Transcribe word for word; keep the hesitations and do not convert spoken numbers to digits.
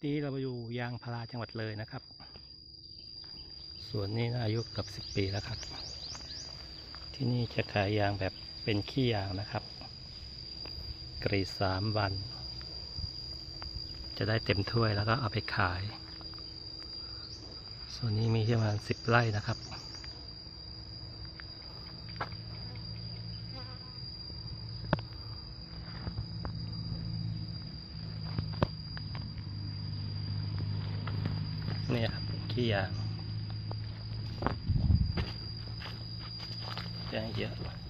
นี้เราอยู่ยางพาราจังหวัดเลยนะครับสวนนี้อายุเกือบสิบปีแล้วครับที่นี่จะขายยางแบบเป็นขี้ยางนะครับกรีดสามวันจะได้เต็มถ้วยแล้วก็เอาไปขายส่วนนี้มีประมาณสิบไร่นะครับนี่ครับขี้ยางยางเยอะ